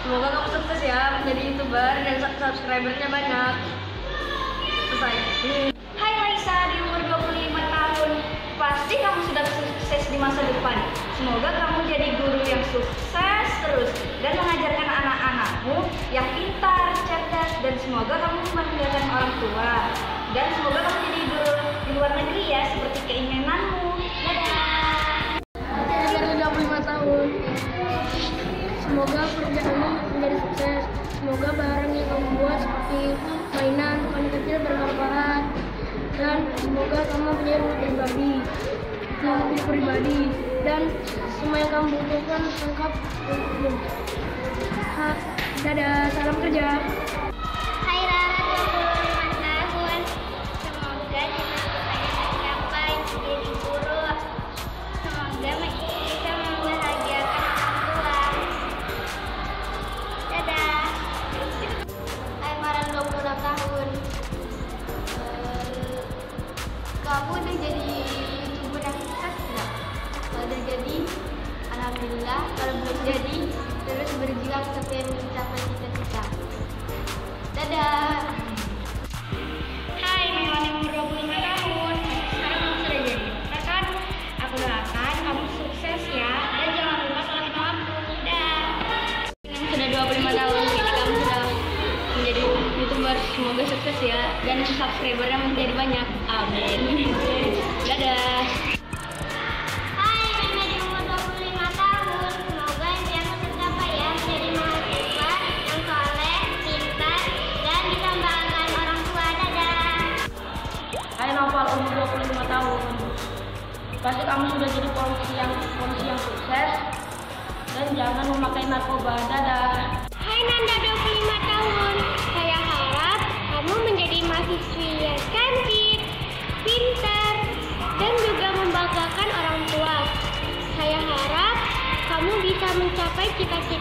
Semoga kamu sukses ya menjadi YouTuber dan subscribernya banyak. Selesai. Hai Laisa, di umur 25 tahun, pasti kamu sudah sukses di masa depan. Semoga kamu jadi guru yang sukses terus dan mengajarkan anak-anakmu yang pintar, cerdas, dan semoga kamu membanggakan orang tua. Dan semoga kamu jadi guru di luar negeri ya, seperti keinginanmu. Dadah. Dari 25 tahun, semoga pekerjaanmu menjadi sukses. Semoga barang yang kamu buat seperti mainan, paling kecil bermanfaat. Dan semoga kamu punya mobil pribadi dan semua yang kamu butuhkan lengkap untukmu. Dadah, salam kerja. Hai Rara, 25 tahun. Semoga cita-citanya tercapai menjadi guru. Semoga bisa membahagiakan orang tua. Dadah. Hai Mara, 26 tahun. Kamu udah jadi YouTuber yang sukses nggak? Kalau udah jadi, alhamdulillah. Kalau belum jadi, terus berjuang sampai mencapai cita-cita. Dadah. Hai, Mewan yang umur 25 tahun. Sekarang kamu sudah jadi dokter kan? Aku doakan kamu sukses ya. Dan jangan lupa sholat lima waktu. Dah. Kamu sudah 25 tahun, jadi kamu sudah menjadi YouTuber. Semoga sukses ya dan subscribernya menjadi banyak. Amin. Dadah. Hai, Meme di umur 25 tahun. Semoga impianmu tercapai ya. Menjadi mahasiswa yang soleh, pintar, dan bisa membanggakan orang tua. Dadah. Hai Noval, umur 25 tahun. Pasti kamu sudah jadi polisi yang sukses. Dan jangan memakai narkoba. Dadah. Hai Nanda, 25 tahun. Saya harap kamu menjadi mahasiswi yang cantik, pintar, dan juga membanggakan orang tua. Saya harap kamu bisa mencapai cita-cita